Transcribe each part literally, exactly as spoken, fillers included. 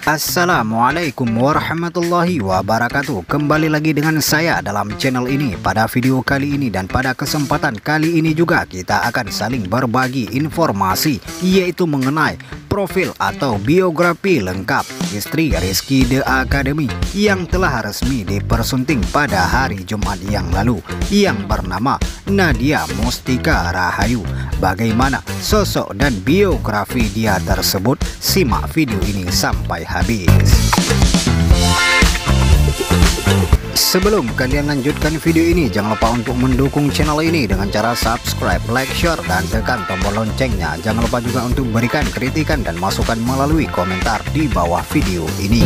Assalamualaikum warahmatullahi wabarakatuh. Kembali lagi dengan saya dalam channel ini. Pada video kali ini dan pada kesempatan kali ini juga kita akan saling berbagi informasi, yaitu mengenai profil atau biografi lengkap istri Rizky The Academy yang telah resmi dipersunting pada hari Jumat yang lalu, yang bernama Nadia Mustika Rahayu. Bagaimana sosok dan biografi dia tersebut? Simak video ini sampai habis. Sebelum kalian lanjutkan video ini, jangan lupa untuk mendukung channel ini dengan cara subscribe, like, share, dan tekan tombol loncengnya. Jangan lupa juga untuk berikan kritikan dan masukan melalui komentar di bawah video ini.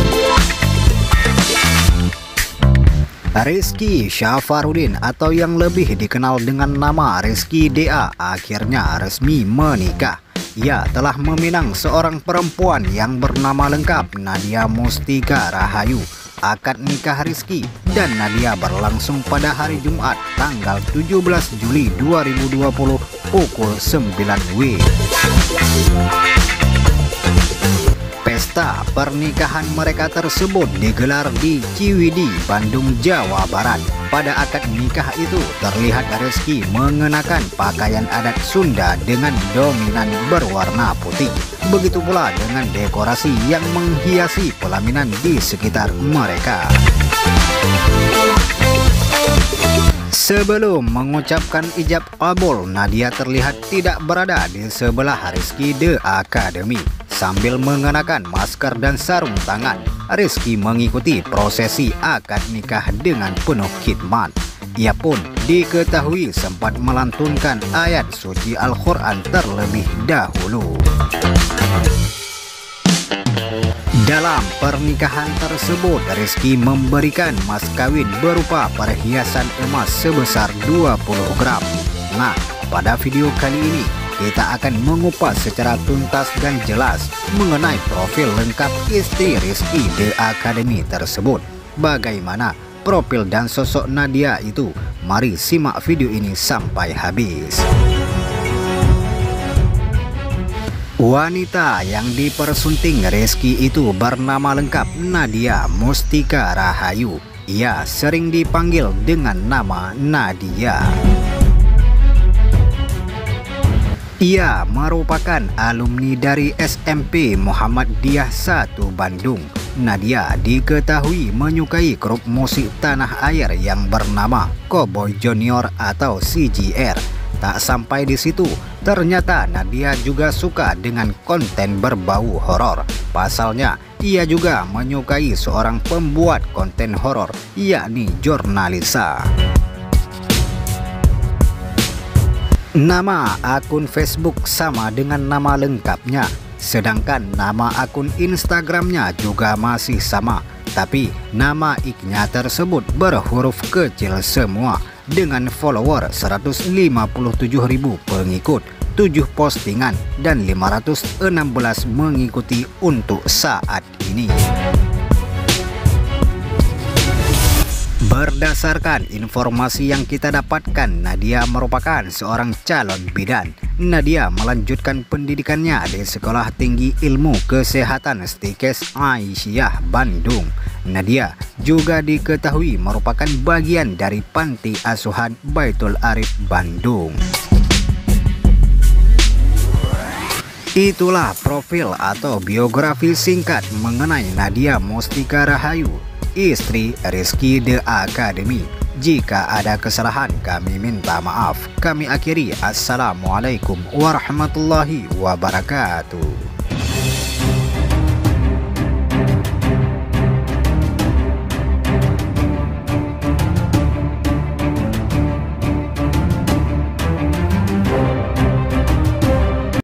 Rizky Syafarudin atau yang lebih dikenal dengan nama Rizky D A akhirnya resmi menikah. Ia telah meminang seorang perempuan yang bernama lengkap Nadia Mustika Rahayu. Akad nikah Rizky dan Nadia berlangsung pada hari Jumat tanggal tujuh belas Juli dua ribu dua puluh pukul sembilan W. Pesta pernikahan mereka tersebut digelar di Ciwidey, Bandung, Jawa Barat. Pada akad nikah itu terlihat Rizky mengenakan pakaian adat Sunda dengan dominan berwarna putih. Begitu pula dengan dekorasi yang menghiasi pelaminan di sekitar mereka. Sebelum mengucapkan ijab kabul, Nadia terlihat tidak berada di sebelah Rizky The Academy. Sambil mengenakan masker dan sarung tangan, Rizky mengikuti prosesi akad nikah dengan penuh khidmat. Ia pun diketahui sempat melantunkan ayat suci Al-Quran terlebih dahulu. Dalam pernikahan tersebut, Rizky memberikan mas kawin berupa perhiasan emas sebesar dua puluh gram. Nah, pada video kali ini kita akan mengupas secara tuntas dan jelas mengenai profil lengkap istri Rizky The Academy tersebut. Bagaimana profil dan sosok Nadia itu? Mari simak video ini sampai habis. Wanita yang dipersunting Rizky itu bernama lengkap Nadia Mustika Rahayu. Ia sering dipanggil dengan nama Nadia. Ia merupakan alumni dari S M P Muhammadiyah satu Bandung. Nadia diketahui menyukai grup musik tanah air yang bernama Cowboy Junior atau C J R. Tak sampai di situ, ternyata Nadia juga suka dengan konten berbau horor. Pasalnya, ia juga menyukai seorang pembuat konten horor, yakni Jurnalisa. Nama akun Facebook sama dengan nama lengkapnya, sedangkan nama akun Instagramnya juga masih sama. Tapi nama I G-nya tersebut berhuruf kecil semua, dengan follower seratus lima puluh tujuh ribu pengikut, tujuh postingan, dan lima ratus enam belas mengikuti untuk saat ini. Berdasarkan informasi yang kita dapatkan, Nadia merupakan seorang calon bidan. Nadia melanjutkan pendidikannya di Sekolah Tinggi Ilmu Kesehatan Stikes Aisyah, Bandung. Nadia juga diketahui merupakan bagian dari Panti Asuhan Baitul Arif, Bandung. Itulah profil atau biografi singkat mengenai Nadia Mustika Rahayu, istri Rizky The Academy. Jika ada kesalahan, kami minta maaf. Kami akhiri. Assalamualaikum warahmatullahi wabarakatuh.